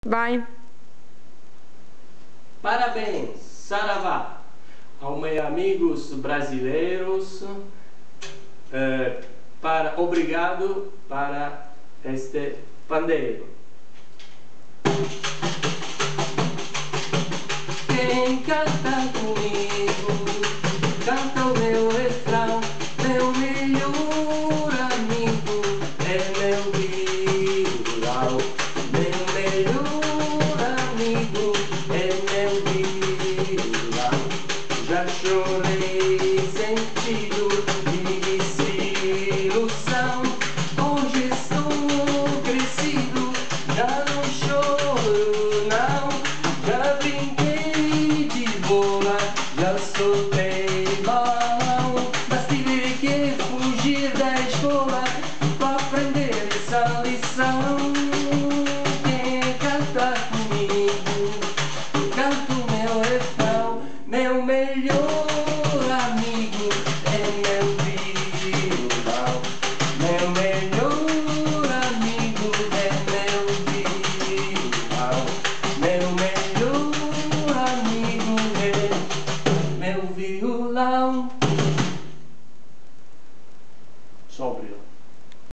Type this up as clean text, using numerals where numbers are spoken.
Vai. Parabéns, saravá, aos meus amigos brasileiros. Obrigado para este pandeiro. Quem canta comigo, canta o meu refrão. Meu melhor amigo é meu violão. Meu melhor amigo é meu violão. Já chorei sentido de desilusão. Hoje estou crescido, já não choro não. Já brinquei de bola, já soltei balão. Mas tive que fugir da escola para aprender essa lição. Quem canta